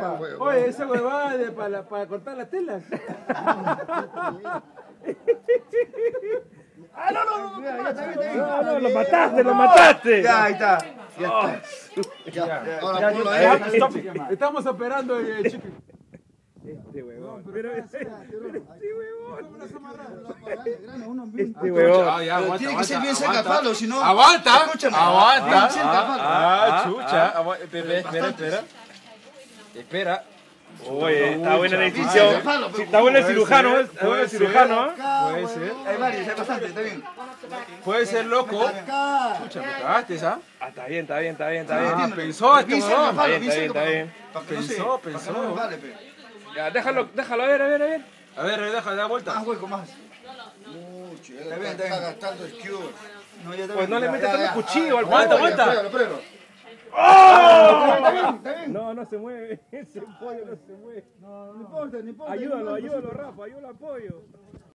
Oye, esa huevada de para cortar las telas. No, lo mataste. Ya, ahí está. Ahora ponlo ahí. Estamos operando el chico. Este huevón. Tiene que ser bien cerca, Pablo, si no. Aguanta. Escúchame. Aguanta. Bien cerca, Pablo. Chucha. Espera. Oye, está buena la decisión. Está bueno el cirujano, está bueno el cirujano. Puede ser. Hay varios, hay bastante, está bien. Puede ser loco. Chucha, me cagaste, ¿ah? Está bien. Pensó este Bien cerca, huevón. Pablo, bien Está cerca. bien. Para que no se- Pensó. para que no nos vale, pe. Ya, déjalo, a ver. A ver, déjale dar vuelta. Más hueco, más. Mucho, está gastando el cure. No, ya está Pues bien, no le ya, metas ya, tanto ya. cuchillo al Aguanta, pollo. aguanta. Pruébalo. Está bien. No se mueve. Ese pollo no se mueve. No importa. Ayúdalo, Rafa, ayúdalo al pollo.